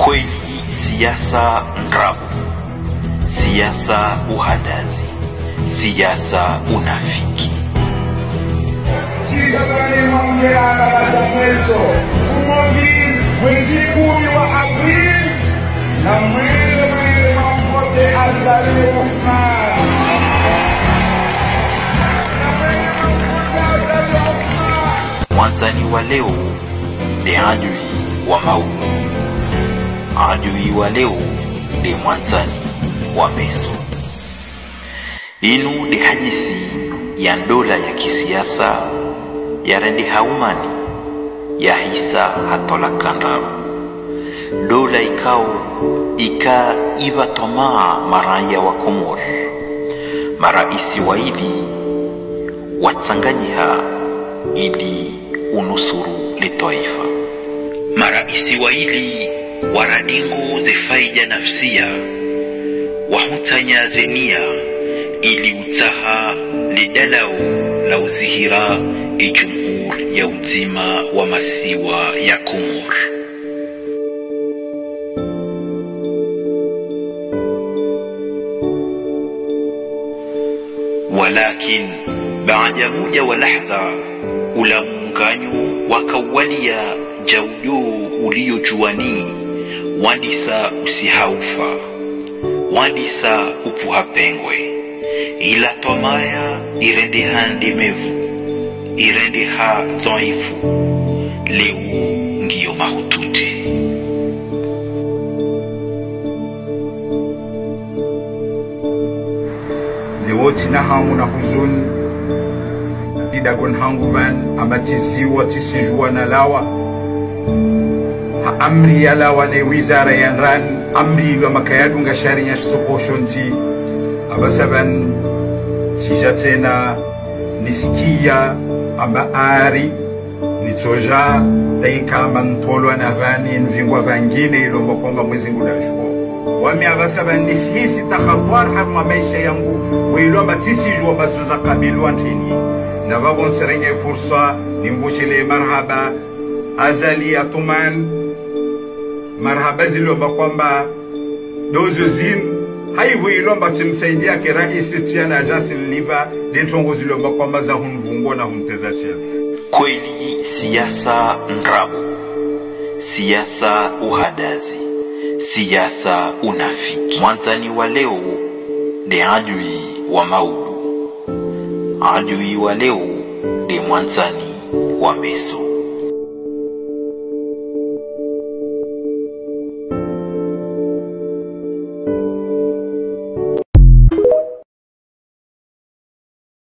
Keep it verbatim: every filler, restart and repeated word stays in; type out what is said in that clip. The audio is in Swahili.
Kweli siasa ndrabu, siasa uhadazi, siasa unafiki. Siasa maongea na batameso umovi mwezi kumi wa Aprili na mwezi mwezi mambote azali Uthman. Mwanzani wa leo ni adui wa Maulu, adui wa leo ni mwanzani wa Meso. Inu ni hajisi ya ndola ya kisiasa ya rendi haumani ya hisa hatola kandaru. Dola ikao ika iva tomaa maraya wa Komor, maraisi waili watsanganyiha ili unusuru litaifa. Maraisi waili waradingo zefaija nafsia wahutanya zenia ili utaha lidalao la uzihira ijumhur ya uzima wa masiwa ya Komor. Walakin baada muja wa lahdha ula muunganyo wakawalia jaujo uliojuani wandisa usihaufa, wandisa upuhapengwe, ila tomaya irende hande mevu, irende ha dhaifu, leo ngiyo mahututi. Lewoti na hamu na huzuni didagon hangu van amatiziwa tisijua na lawa ha amri ya lawa ne wizara ya ndani amri wa makayadunga sharia sokoshonti abasaban tijatena nisikia amba ari nitoja daikamba ntolwa na vani nvingwa vangine ilomba kwamba mwezi ngudashwa wami abasaba nisihisi takhatwar hama maisha yangu wilomba tisijua basuza kabilwa ntini na vagon serenge fursa nimvushile marhaba azali atuman marhaba zilomba kwamba dozo zin haivu ilomba timsaidia ke raisi tiana ajansi liva dentongo zilomba kwamba za hunvungo na hunteza chele. Kweli siasa ndrabu, siasa uhadazi, siasa unafiki. Mwanzani wa leo ni adui wa Maulu, adui wa leo ni mwanzani wa Meso.